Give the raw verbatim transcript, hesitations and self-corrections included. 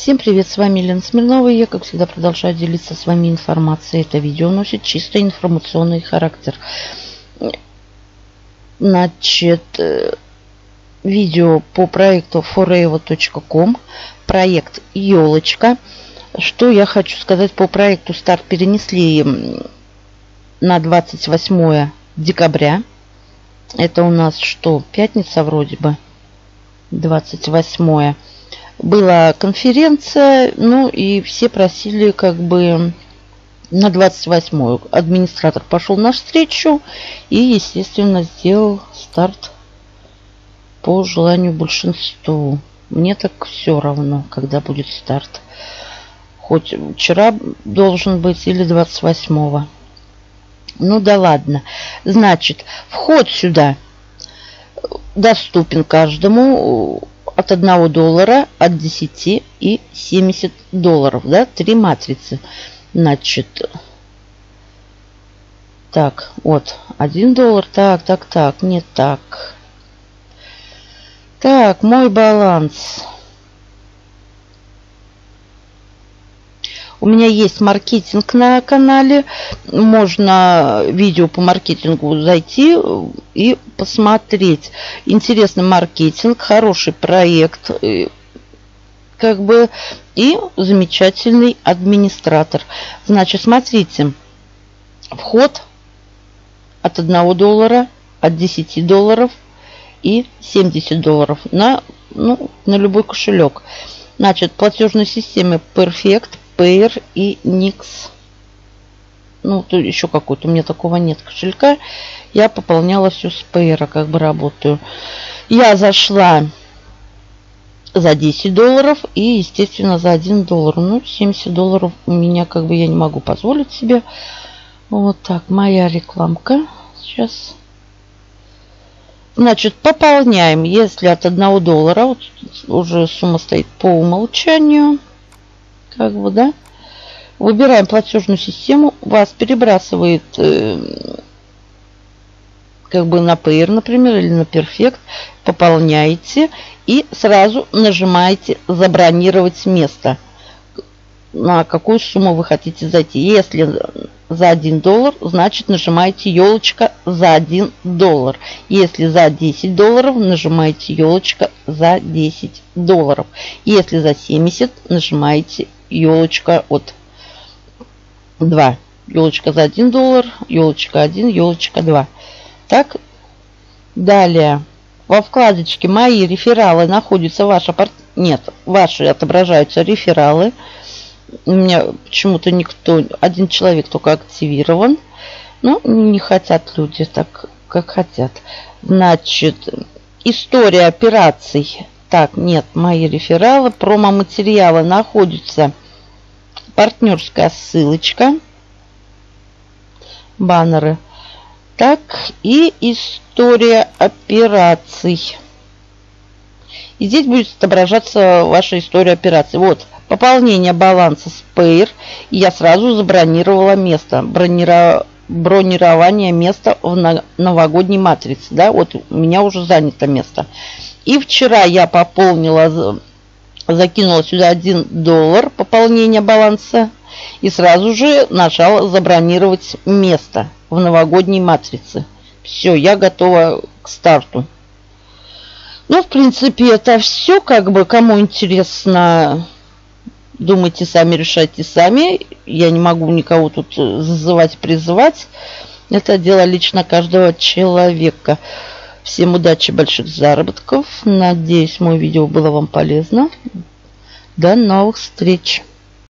Всем привет, с вами Елена Смирнова, и я, как всегда, продолжаю делиться с вами информацией. Это видео носит чисто информационный характер. Значит, видео по проекту форева точка ком, проект Елочка. Что я хочу сказать по проекту? Старт перенесли на двадцать восьмое декабря. Это у нас что? Пятница вроде бы. двадцать восьмое. Была конференция, ну и все просили как бы на двадцать восьмое. Администратор пошел навстречу и, естественно, сделал старт по желанию большинству. Мне так все равно, когда будет старт. Хоть вчера должен быть или двадцать восьмого. Ну да ладно. Значит, вход сюда доступен каждому от одного доллара, от десяти и семьдесят долларов. Да? Три матрицы. Значит, так, вот, один доллар. Так, так, так, не так. Так, мой баланс. У меня есть маркетинг на канале. Можно видео по маркетингу зайти и посмотреть. Интересный маркетинг, хороший проект, как бы, и замечательный администратор. Значит, смотрите. Вход от одного доллара, от десяти долларов и семидесяти долларов на, ну, на любой кошелек. Значит, платежные системы Perfect, Payer и Nix. Ну, тут еще какой-то. У меня такого нет кошелька. Я пополняла все с Payer, как бы работаю. Я зашла за десять долларов и, естественно, за один доллар. Ну, семьдесят долларов у меня, как бы, я не могу позволить себе. Вот так, моя рекламка. Сейчас. Значит, пополняем. Если от одного доллара, вот уже сумма стоит по умолчанию. Как бы, да. Выбираем платежную систему. Вас перебрасывает э, как бы на Payer, например, или на Perfect. Пополняете и сразу нажимаете забронировать место. На какую сумму вы хотите зайти. Если за один доллар, значит нажимаете елочка за один доллар. Если за десять долларов, нажимаете елочка за десять долларов. Если за семьдесят, нажимаете елочка от два. Елочка за один доллар, елочка один, елочка два. Так, далее. Во вкладочке «Мои рефералы» находятся ваши... Нет, ваши отображаются рефералы. У меня почему-то никто... Один человек только активирован. Ну, не хотят люди так, как хотят. Значит, история операций. Так, нет, «Мои рефералы». Промо-материалы находятся... Партнерская ссылочка. Баннеры. Так, и история операций. И здесь будет отображаться ваша история операций. Вот, пополнение баланса с Payer. И я сразу забронировала место. Бронира... Бронирование места в новогодней матрице. Да, вот у меня уже занято место. И вчера я пополнила... Закинула сюда один доллар пополнение баланса. И сразу же нажала забронировать место в новогодней матрице. Все, я готова к старту. Ну, в принципе, это все. Как бы, кому интересно, думайте сами, решайте сами. Я не могу никого тут зазывать, призывать. Это дело лично каждого человека. Всем удачи, больших заработков. Надеюсь, мое видео было вам полезно. До новых встреч.